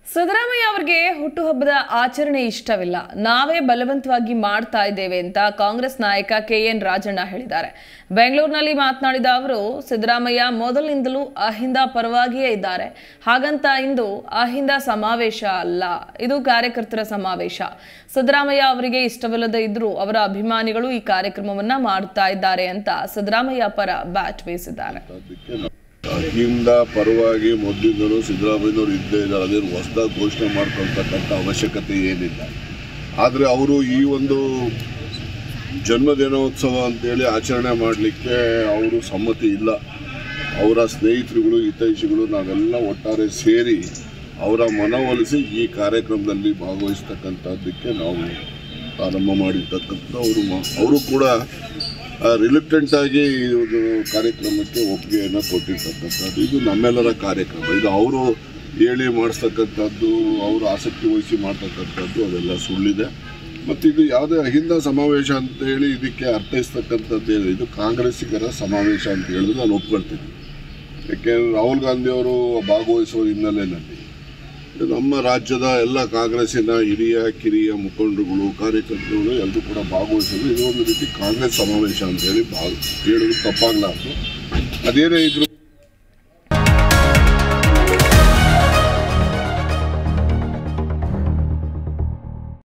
ಸಿದ್ದರಾಮಯ್ಯ ಅವರಿಗೆ ಹುಟ್ಟುಹಬ್ಬದ ಆಚರಣೆ ಇಷ್ಟವಿಲ್ಲ, ನಾವೇ ಬಲವಂತವಾಗಿ ಮಾಡ್ತಾ ಇದ್ದೇವೆ ಅಂತ ಕಾಂಗ್ರೆಸ್ ನಾಯಕ ಕೆಎನ್ ರಾಜಣ್ಣ ಹೇಳಿದ್ದಾರೆ. ಬೆಂಗಳೂರಿನಲ್ಲಿ ಮಾತನಾಡಿದ ಅವರು, ಸಿದ್ದರಾಮಯ್ಯ ಮೊದಲಿನಿಂದಲೂ ಅಹಿಂದ ಪರವಾಗಿಯೇ ಇದ್ದಾರೆ. ಹಾಗಂತ ಇಂದು ಅಹಿಂದ ಸಮಾವೇಶ ಅಲ್ಲ, ಇದು ಕಾರ್ಯಕರ್ತರ ಸಮಾವೇಶ. ಸಿದ್ದರಾಮಯ್ಯ ಅವರಿಗೆ ಇಷ್ಟವಿಲ್ಲದೆ ಇದ್ರೂ ಅವರ ಅಭಿಮಾನಿಗಳು ಈ ಕಾರ್ಯಕ್ರಮವನ್ನ ಮಾಡ್ತಾ ಇದ್ದಾರೆ ಅಂತ ಸಿದ್ದರಾಮಯ್ಯ ಪರ ಬ್ಯಾಟ್ ಬೀಸಿದ್ದಾರೆ. ಅಹಿಂದ ಪರವಾಗಿ ಮೊದಲಿಂದಲೂ ಸಿದ್ದರಾಮಯ್ಯನವರು ಇದ್ದೇ ಇದ್ದಾರೆ. ಅದೇನು ಹೊಸದಾಗಿ ಘೋಷಣೆ ಮಾಡ್ಕೊಳ್ತಕ್ಕಂಥ ಅವಶ್ಯಕತೆ ಏನಿಲ್ಲ. ಆದರೆ ಅವರು ಈ ಒಂದು ಜನ್ಮದಿನೋತ್ಸವ ಅಂತೇಳಿ ಆಚರಣೆ ಮಾಡಲಿಕ್ಕೆ ಅವರು ಸಮ್ಮತಿ ಇಲ್ಲ. ಅವರ ಸ್ನೇಹಿತರುಗಳು ಹಿತೈಷಿಗಳು ನಾವೆಲ್ಲ ಒಟ್ಟಾರೆ ಸೇರಿ ಅವರ ಮನವೊಲಿಸಿ ಈ ಕಾರ್ಯಕ್ರಮದಲ್ಲಿ ಭಾಗವಹಿಸ್ತಕ್ಕಂಥದ್ದಕ್ಕೆ ನಾವು ಪ್ರಾರಂಭ ಮಾಡಿರ್ತಕ್ಕಂಥ ಅವರು ಕೂಡ ರಿಲಕ್ಟೆಂಟ್ ಆಗಿ ಈ ಒಂದು ಕಾರ್ಯಕ್ರಮಕ್ಕೆ ಒಪ್ಪಿಗೆಯನ್ನು ಕೊಟ್ಟಿರ್ತಕ್ಕಂಥದ್ದು. ಇದು ನಮ್ಮೆಲ್ಲರ ಕಾರ್ಯಕ್ರಮ. ಇದು ಅವರು ಹೇಳಿ ಮಾಡಿಸ್ತಕ್ಕಂಥದ್ದು, ಅವರು ಆಸಕ್ತಿ ವಹಿಸಿ ಮಾಡ್ತಕ್ಕಂಥದ್ದು ಅದೆಲ್ಲ ಸುಳ್ಳಿದೆ. ಮತ್ತು ಇದು ಯಾವುದೇ ಅಹಿಂದ ಸಮಾವೇಶ ಅಂತೇಳಿ ಇದಕ್ಕೆ ಅರ್ಥೈಸ್ತಕ್ಕಂಥದ್ದು ಇದು ಕಾಂಗ್ರೆಸ್ಸಿಗರ ಸಮಾವೇಶ ಅಂತ ಹೇಳಿದ್ರೆ ನಾನು ಒಪ್ಕೊಳ್ತೀನಿ. ಯಾಕೆಂದರೆ ರಾಹುಲ್ ಗಾಂಧಿಯವರು ಭಾಗವಹಿಸುವ ಹಿನ್ನೆಲೆಯಲ್ಲಿ ನಮ್ಮ ರಾಜ್ಯದ ಎಲ್ಲ ಕಾಂಗ್ರೆಸ್ಸಿನ ಹಿರಿಯ ಕಿರಿಯ ಮುಖಂಡರುಗಳು ಕಾರ್ಯಕರ್ತರುಗಳು ಎಲ್ಲರೂ ಕೂಡ ಭಾಗವಹಿಸೋದು ಇದು ಒಂದು ರೀತಿ ಕಾಂಗ್ರೆಸ್ ಸಮಾವೇಶ ಅಂತೇಳಿ ಹೇಳೋದು ತಪ್ಪಾಗಲಾರ್ದು. ಅದೇನೇ ಇದ್ರೂ